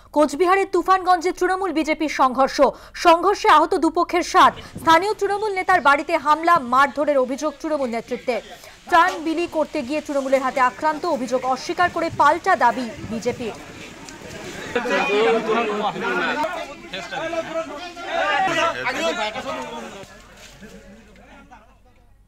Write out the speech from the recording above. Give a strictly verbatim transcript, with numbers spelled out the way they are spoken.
কোচবিহারের তুফানগঞ্জে তৃণমূল বিজেপির সংঘর্ষ সংঘর্ষে আহত দুপক্ষের সাত। স্থানীয় তৃণমূল নেতার বাড়িতে হামলা, মারধরের অভিযোগ তৃণমূল নেতৃত্বে। ত্রাণ বিলি করতে গিয়ে তৃণমূলের হাতে আক্রান্ত, অভিযোগ অস্বীকার করে পাল্টা দাবি বিজেপির।